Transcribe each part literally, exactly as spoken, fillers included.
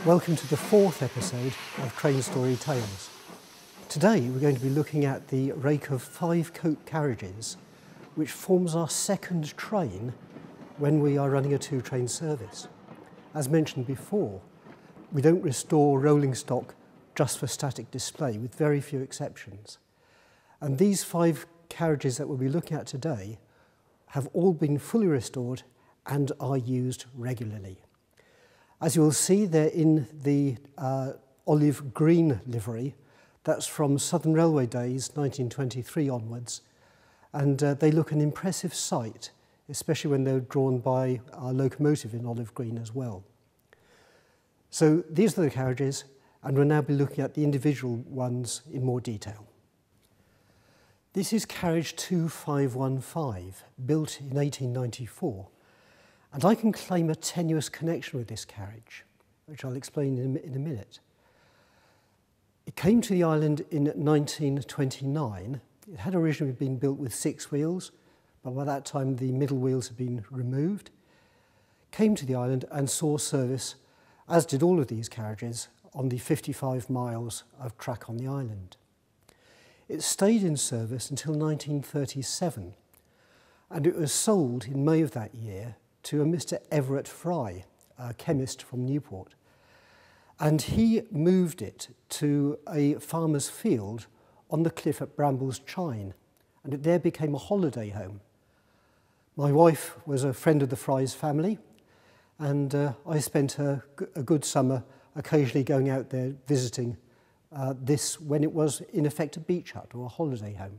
Welcome to the fourth episode of Train Story Tales. Today we're going to be looking at the rake of five coach carriages, which forms our second train when we are running a two-train service. As mentioned before, we don't restore rolling stock just for static display, with very few exceptions. And these five carriages that we'll be looking at today have all been fully restored and are used regularly. As you will see, they're in the uh, olive green livery. That's from Southern Railway days, nineteen twenty-three onwards. And uh, they look an impressive sight, especially when they're drawn by our locomotive in olive green as well. So these are the carriages, and we'll now be looking at the individual ones in more detail. This is carriage two five one five, built in eighteen ninety-four. And I can claim a tenuous connection with this carriage, which I'll explain in a, in a minute. It came to the island in nineteen twenty-nine. It had originally been built with six wheels, but by that time the middle wheels had been removed. Came to the island and saw service, as did all of these carriages, on the fifty-five miles of track on the island. It stayed in service until nineteen thirty-seven, and it was sold in May of that year to a Mister Everett Fry, a chemist from Newport. And he moved it to a farmer's field on the cliff at Brambles Chine, and it there became a holiday home. My wife was a friend of the Fry's family, and uh, I spent a, a good summer occasionally going out there visiting uh, this when it was in effect a beach hut or a holiday home.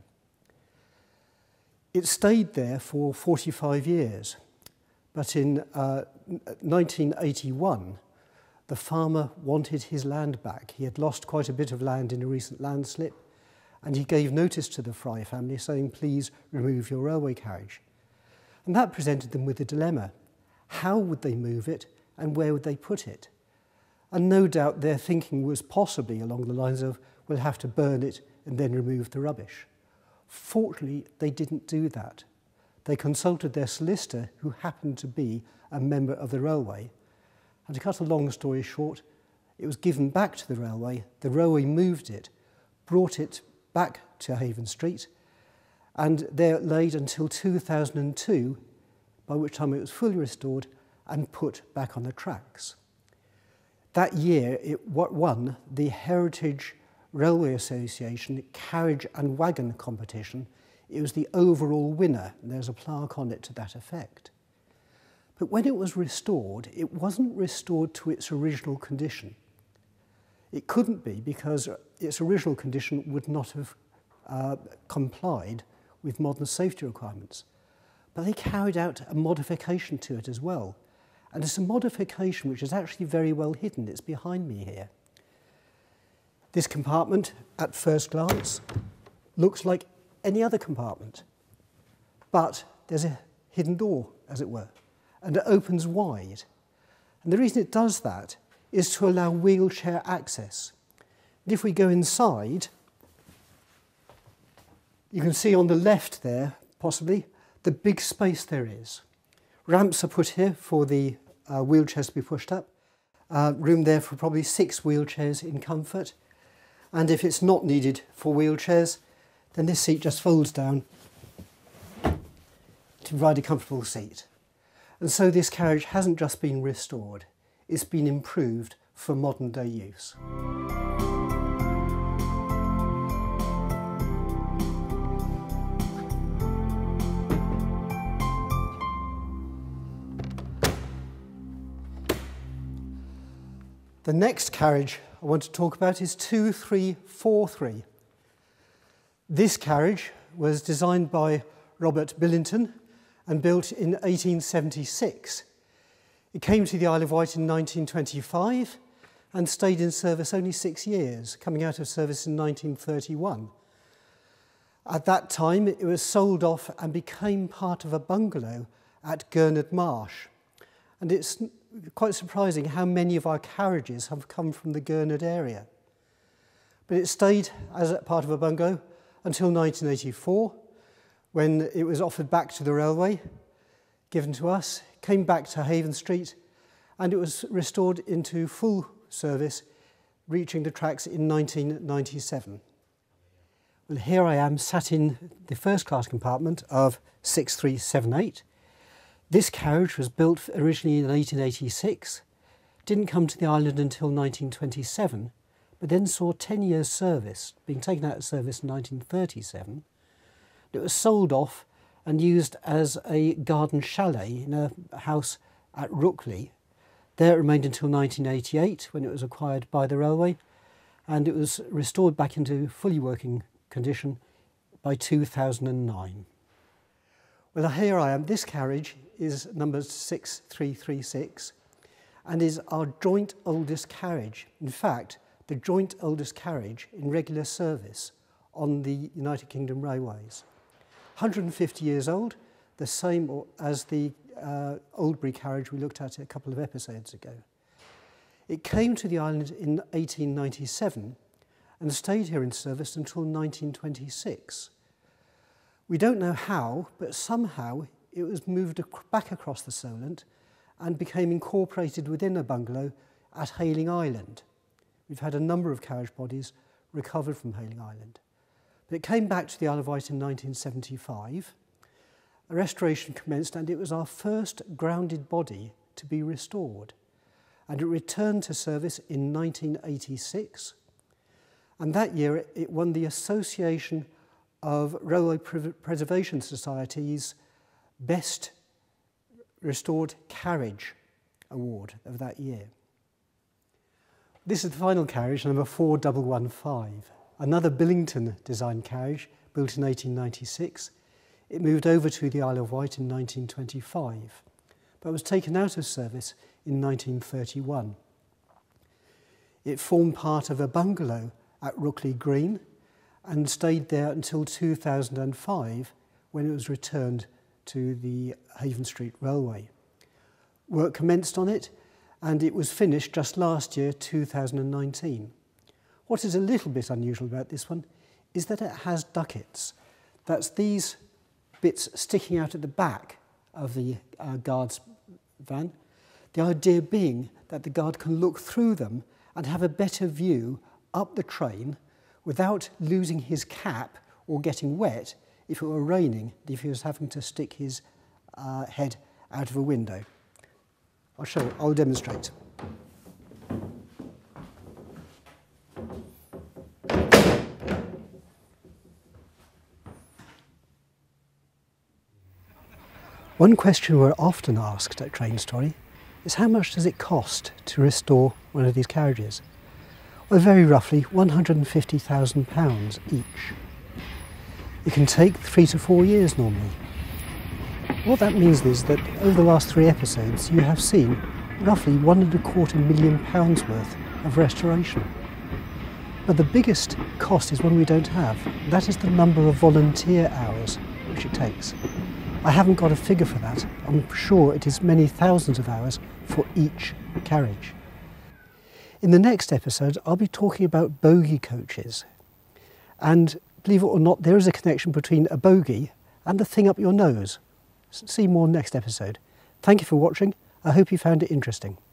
It stayed there for forty-five years. But in uh, nineteen eighty-one, the farmer wanted his land back. He had lost quite a bit of land in a recent landslip, and he gave notice to the Fry family saying, please remove your railway carriage. And that presented them with a dilemma. How would they move it, and where would they put it? And no doubt their thinking was possibly along the lines of, we'll have to burn it and then remove the rubbish. Fortunately, they didn't do that. They consulted their solicitor, who happened to be a member of the railway. And to cut a long story short, it was given back to the railway. The railway moved it, brought it back to Haven Street, and there it laid until two thousand two, by which time it was fully restored and put back on the tracks. That year, it won the Heritage Railway Association Carriage and Wagon competition. It was the overall winner, and there's a plaque on it to that effect. But when it was restored, it wasn't restored to its original condition. It couldn't be, because its original condition would not have uh, complied with modern safety requirements. But they carried out a modification to it as well. And it's a modification which is actually very well hidden. It's behind me here. This compartment, at first glance, looks like any other compartment, but there's a hidden door, as it were, and it opens wide. And the reason it does that is to allow wheelchair access. And if we go inside, you can see on the left there, possibly, the big space there is. Ramps are put here for the uh, wheelchairs to be pushed up. Uh, room there for probably six wheelchairs in comfort. And if it's not needed for wheelchairs, then this seat just folds down to provide a comfortable seat. And so this carriage hasn't just been restored, it's been improved for modern day use. The next carriage I want to talk about is two three four three. This carriage was designed by Robert Billington and built in eighteen seventy-six. It came to the Isle of Wight in nineteen twenty-five and stayed in service only six years, coming out of service in nineteen thirty-one. At that time, it was sold off and became part of a bungalow at Gurnard Marsh. And it's quite surprising how many of our carriages have come from the Gurnard area. But it stayed as a part of a bungalow until nineteen eighty-four, when it was offered back to the railway, given to us, came back to Haven Street, and it was restored into full service, reaching the tracks in nineteen ninety-seven. Well, here I am sat in the first class compartment of six three seven eight. This carriage was built originally in eighteen eighty-six, didn't come to the island until nineteen twenty-seven, but then saw ten years service, being taken out of service in nineteen thirty-seven. It was sold off and used as a garden chalet in a house at Rookley. There it remained until nineteen eighty-eight, when it was acquired by the railway, and it was restored back into fully working condition by two thousand nine. Well, here I am. This carriage is number six three three six and is our joint oldest carriage. In fact, the joint oldest carriage in regular service on the United Kingdom Railways. one hundred fifty years old, the same as the uh, Oldbury carriage we looked at a couple of episodes ago. It came to the island in eighteen ninety-seven and stayed here in service until nineteen twenty-six. We don't know how, but somehow it was moved back across the Solent and became incorporated within a bungalow at Hayling Island. We've had a number of carriage bodies recovered from Hayling Island. But it came back to the Isle of Wight in nineteen seventy-five. A restoration commenced, and it was our first grounded body to be restored. And it returned to service in nineteen eighty-six. And that year it won the Association of Railway Preservation Society's Best Restored Carriage Award of that year. This is the final carriage, number four one one five, another Billington designed carriage built in eighteen ninety-six. It moved over to the Isle of Wight in nineteen twenty-five, but was taken out of service in nineteen thirty-one. It formed part of a bungalow at Rookley Green and stayed there until two thousand five, when it was returned to the Haven Street Railway. Work commenced on it, and it was finished just last year, two thousand nineteen. What is a little bit unusual about this one is that it has duckets. That's these bits sticking out at the back of the uh, guard's van. The idea being that the guard can look through them and have a better view up the train without losing his cap or getting wet if it were raining, if he was having to stick his uh, head out of a window. I'll show you, I'll demonstrate. One question we're often asked at Train Story is how much does it cost to restore one of these carriages? Well, very roughly one hundred and fifty thousand pounds each. It can take three to four years normally. What that means is that over the last three episodes you have seen roughly one and a quarter million pounds worth of restoration. But the biggest cost is one we don't have. That is the number of volunteer hours which it takes. I haven't got a figure for that. I'm sure it is many thousands of hours for each carriage. In the next episode, I'll be talking about bogie coaches. And believe it or not, there is a connection between a bogie and the thing up your nose. See more next episode. Thank you for watching. I hope you found it interesting.